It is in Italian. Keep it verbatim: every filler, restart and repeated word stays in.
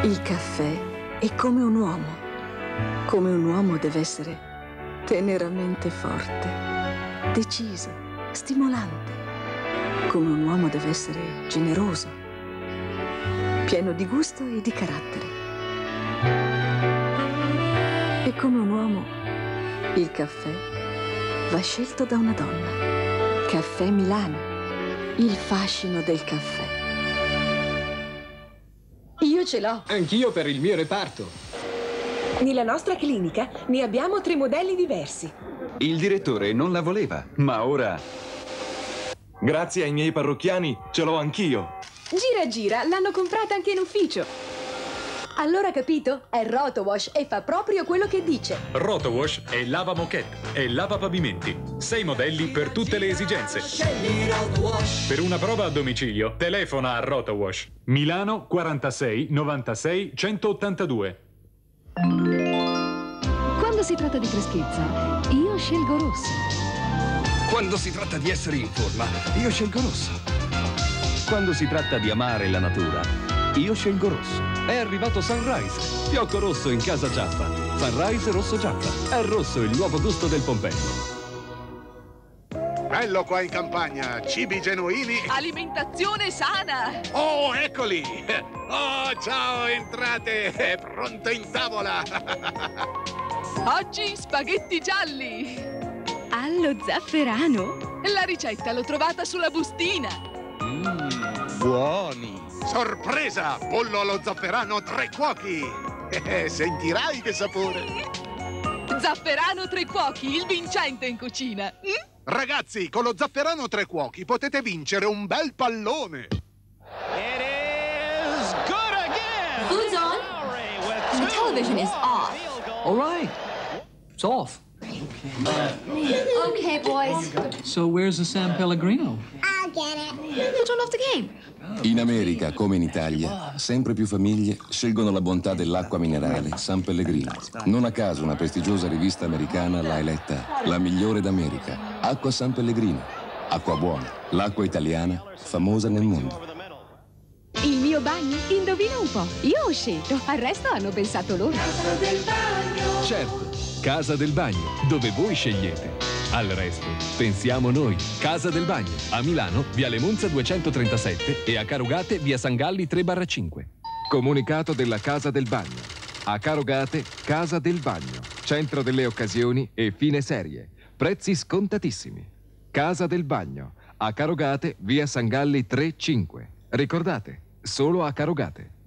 Il caffè è come un uomo. Come un uomo deve essere teneramente forte, deciso, stimolante. Come un uomo deve essere generoso, pieno di gusto e di carattere. E come un uomo, il caffè va scelto da una donna. Caffè Milano, il fascino del caffè. Io ce l'ho. Anch'io per il mio reparto. Nella nostra clinica ne abbiamo tre modelli diversi. Il direttore non la voleva, ma ora... Grazie ai miei parrocchiani ce l'ho anch'io. Gira gira, l'hanno comprata anche in ufficio. Allora capito? È Rotowash e fa proprio quello che dice. Rotowash è lava moquette e lava pavimenti. Sei modelli per tutte le esigenze. Per una prova a domicilio, telefona a Rotowash. Milano quarantasei novantasei centottantadue. Quando si tratta di freschezza, io scelgo rosso. Quando si tratta di essere in forma, io scelgo rosso. Quando si tratta di amare la natura, io scelgo rosso. È arrivato Sunrise, fiocco rosso in casa Giaffa. Sunrise rosso Giaffa. È rosso il nuovo gusto del Pompelmo. Bello qua in campagna, cibi genuini. Alimentazione sana. Oh, eccoli. Oh, ciao, entrate. È pronto in tavola. Oggi spaghetti gialli. Allo zafferano? La ricetta l'ho trovata sulla bustina. Mmm, buoni. Sorpresa! Pollo allo zafferano tre cuochi! Eh, sentirai che sapore! Zafferano tre cuochi, il vincente in cucina! Mm? Ragazzi, con lo zafferano tre cuochi potete vincere un bel pallone! It is good again! Food's on. The television is off. All right. It's off. Okay, boys. So where's the San Pellegrino? I'll get it. You turned off the game. In America, come in Italia, sempre più famiglie scelgono la bontà dell'acqua minerale San Pellegrino. Non a caso una prestigiosa rivista americana l'ha eletta la migliore d'America. Acqua San Pellegrino. Acqua buona. L'acqua italiana famosa nel mondo. Il mio bagno? Indovina un po'. Io ho scelto, al resto hanno pensato loro. Casa del bagno. Certo, Casa del Bagno, dove voi scegliete. Al resto, pensiamo noi. Casa del Bagno, a Milano, via Lemonza duecentotrentasette e a Carugate, via San Galli tre barra cinque. Comunicato della Casa del Bagno. A Carugate, Casa del Bagno. Centro delle occasioni e fine serie. Prezzi scontatissimi. Casa del Bagno, a Carugate, via San Galli tre cinque. Ricordate, solo a Carugate.